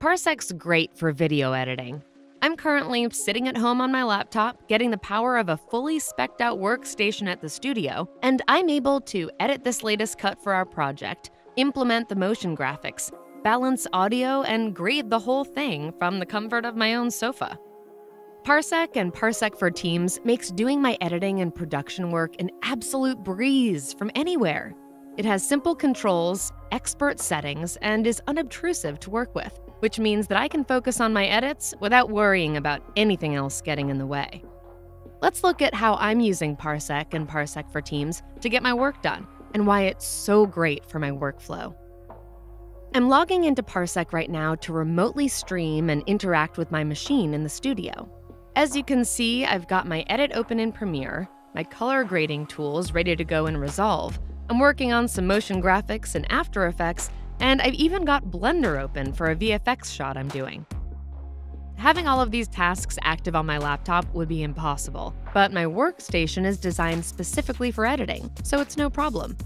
Parsec's great for video editing. I'm currently sitting at home on my laptop, getting the power of a fully spec'd out workstation at the studio, and I'm able to edit this latest cut for our project, implement the motion graphics, balance audio, and grade the whole thing from the comfort of my own sofa. Parsec and Parsec for Teams makes doing my editing and production work an absolute breeze from anywhere. It has simple controls, expert settings, and is unobtrusive to work with, which means that I can focus on my edits without worrying about anything else getting in the way. Let's look at how I'm using Parsec and Parsec for Teams to get my work done, and why it's so great for my workflow. I'm logging into Parsec right now to remotely stream and interact with my machine in the studio. As you can see, I've got my edit open in Premiere, my color grading tools ready to go in Resolve. I'm working on some motion graphics and After Effects, and I've even got Blender open for a VFX shot I'm doing. Having all of these tasks active on my laptop would be impossible, but my workstation is designed specifically for editing, so it's no problem.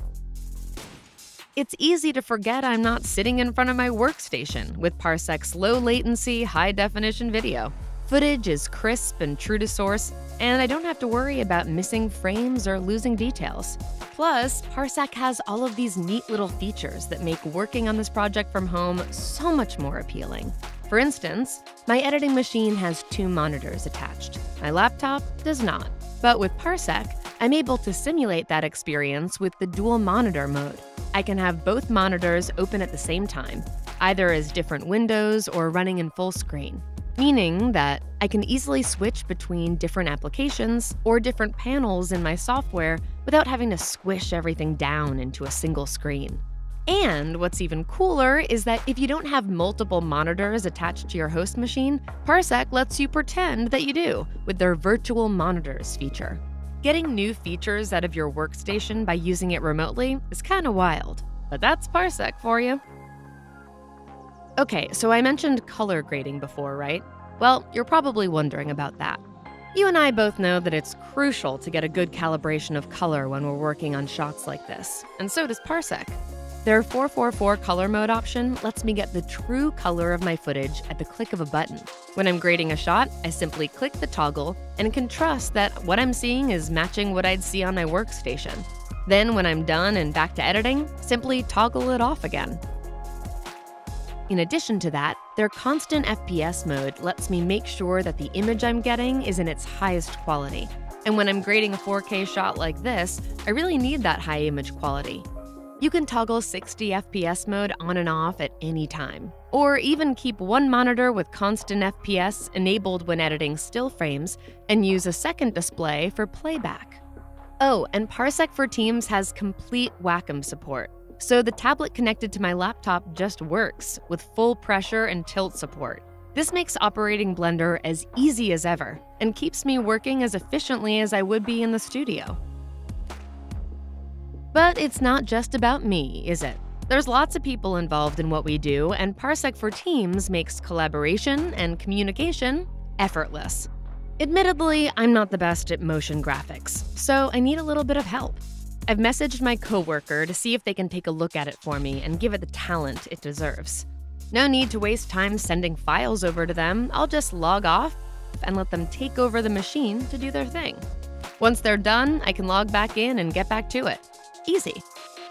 It's easy to forget I'm not sitting in front of my workstation with Parsec's low-latency, high-definition video. Footage is crisp and true to source, and I don't have to worry about missing frames or losing details. Plus, Parsec has all of these neat little features that make working on this project from home so much more appealing. For instance, my editing machine has 2 monitors attached. My laptop does not. But with Parsec, I'm able to simulate that experience with the dual monitor mode. I can have both monitors open at the same time, either as different windows or running in full screen, meaning that I can easily switch between different applications or different panels in my software without having to squish everything down into a single screen. And what's even cooler is that if you don't have multiple monitors attached to your host machine, Parsec lets you pretend that you do with their virtual monitors feature. Getting new features out of your workstation by using it remotely is kinda wild, but that's Parsec for you. Okay, so I mentioned color grading before, right? Well, you're probably wondering about that. You and I both know that it's crucial to get a good calibration of color when we're working on shots like this, and so does Parsec. Their 444 color mode option lets me get the true color of my footage at the click of a button. When I'm grading a shot, I simply click the toggle and can trust that what I'm seeing is matching what I'd see on my workstation. Then when I'm done and back to editing, simply toggle it off again. In addition to that, their constant FPS mode lets me make sure that the image I'm getting is in its highest quality. And when I'm grading a 4K shot like this, I really need that high image quality. You can toggle 60 FPS mode on and off at any time, or even keep one monitor with constant FPS enabled when editing still frames and use a second display for playback. Oh, and Parsec for Teams has complete Wacom support. So the tablet connected to my laptop just works with full pressure and tilt support. This makes operating Blender as easy as ever and keeps me working as efficiently as I would be in the studio. But it's not just about me, is it? There's lots of people involved in what we do, and Parsec for Teams makes collaboration and communication effortless. Admittedly, I'm not the best at motion graphics, so I need a little bit of help. I've messaged my coworker to see if they can take a look at it for me and give it the talent it deserves. No need to waste time sending files over to them. I'll just log off and let them take over the machine to do their thing. Once they're done, I can log back in and get back to it. Easy.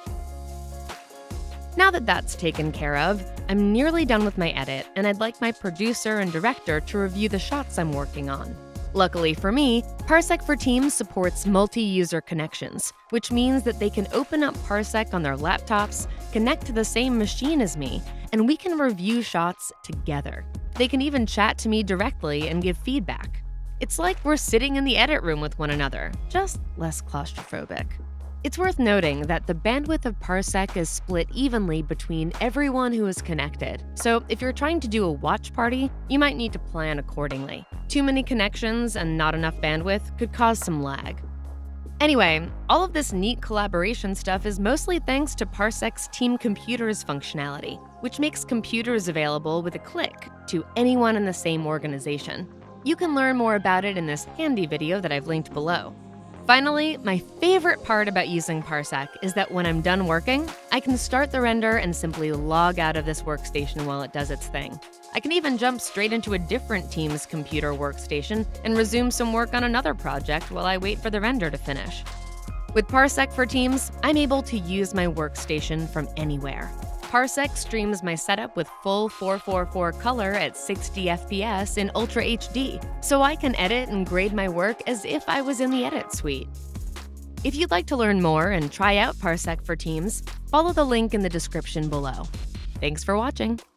Now that that's taken care of, I'm nearly done with my edit, and I'd like my producer and director to review the shots I'm working on. Luckily for me, Parsec for Teams supports multi-user connections, which means that they can open up Parsec on their laptops, connect to the same machine as me, and we can review shots together. They can even chat to me directly and give feedback. It's like we're sitting in the edit room with one another, just less claustrophobic. It's worth noting that the bandwidth of Parsec is split evenly between everyone who is connected, so if you're trying to do a watch party, you might need to plan accordingly. Too many connections and not enough bandwidth could cause some lag. Anyway, all of this neat collaboration stuff is mostly thanks to Parsec's Team Computers functionality, which makes computers available with a click to anyone in the same organization. You can learn more about it in this handy video that I've linked below. Finally, my favorite part about using Parsec is that when I'm done working, I can start the render and simply log out of this workstation while it does its thing. I can even jump straight into a different team's computer workstation and resume some work on another project while I wait for the render to finish. With Parsec for Teams, I'm able to use my workstation from anywhere. Parsec streams my setup with full 444 color at 60 FPS in Ultra HD, so I can edit and grade my work as if I was in the Edit suite. If you'd like to learn more and try out Parsec for Teams, follow the link in the description below. Thanks for watching.